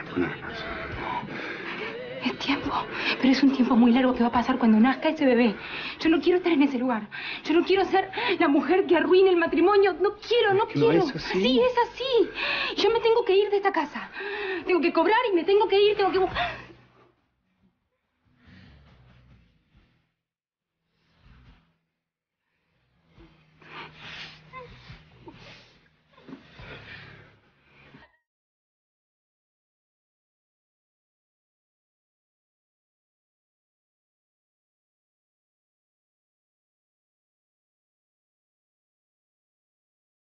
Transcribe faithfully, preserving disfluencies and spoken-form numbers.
Bueno, ¿qué pasa? Es tiempo, pero es un tiempo muy largo que va a pasar cuando nazca ese bebé. Yo no quiero estar en ese lugar. Yo no quiero ser la mujer que arruine el matrimonio. No quiero, no quiero. ¿No es así? Sí, es así. Yo me tengo que ir de esta casa. Tengo que cobrar y me tengo que ir, tengo que...